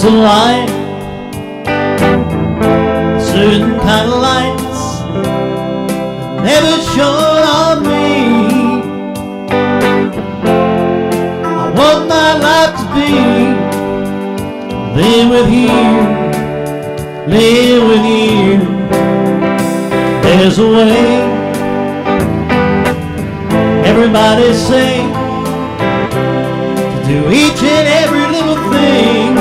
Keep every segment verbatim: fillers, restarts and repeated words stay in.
There's a light, a certain kind of lights that never shone on me. I want my life to be live with you, live with you. There's a way, everybody say, to do each and every little thing.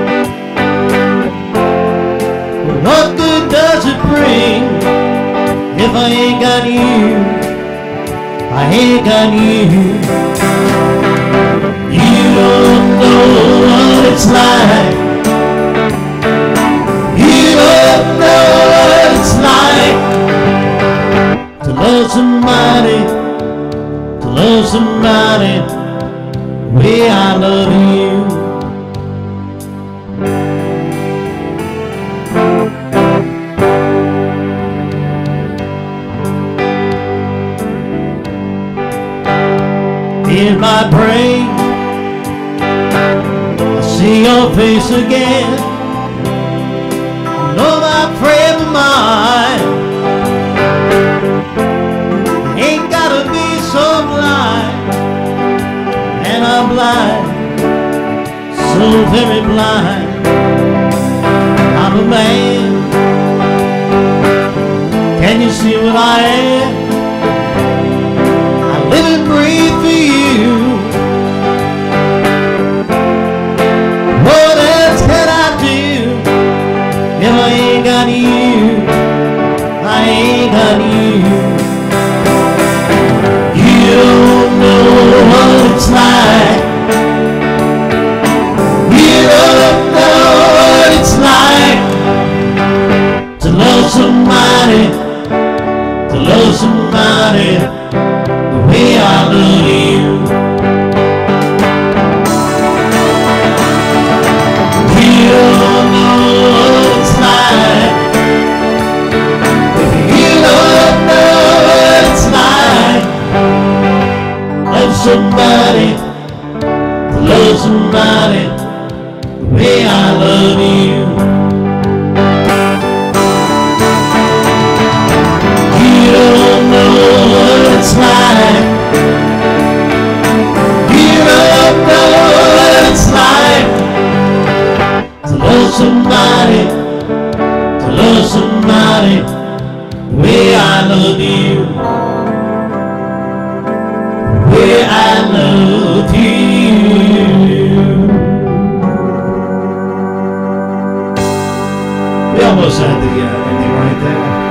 But what good does it bring if I ain't got you? I ain't got you. You don't know what it's like. You don't know what it's like to love somebody, to love somebody the way I love you. In my brain, I see your face again. You know my friend of mine. Ain't gotta be so blind, and I'm blind, so very blind. I'm a man. Can you see what I am? I live and breathe for you. What else can I do if I ain't got you? I ain't got you. You don't know what it's like. You don't know what it's like to love somebody, to love somebody the way I love you. You don't know what it's like. You don't know what it's like. Love somebody, love somebody the way I love you. You don't know what it's like. You don't know what it's like to love somebody, to love somebody the way I love you, the way I love you. We almost had the uh, ending right there.